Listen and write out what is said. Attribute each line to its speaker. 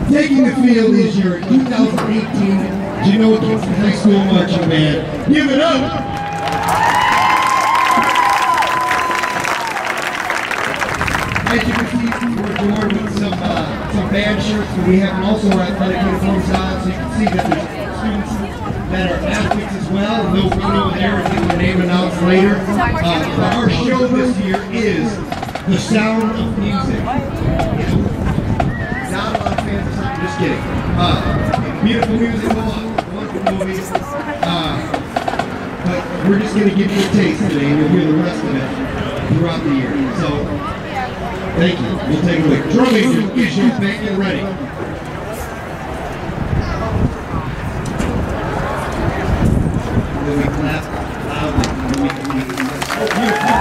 Speaker 1: Taking the field is your 2018 Genoa-Kingston Marching Band. Give it up! As you can see, we're adorned with some band shirts, but we have also our athletic uniforms on, so you can see that there's students that are athletes as well, and they'll run over there and get their name announced later. But our show this year is The Sound of Music. Not a lot of fans of something, just kidding. Beautiful musical, wonderful movies. But we're just going to give you a taste today, and you'll hear the rest of it throughout the year. So, thank you. We'll take a look. Drum major, issues, back and ready. Then we clap loudly. Oh, beautiful.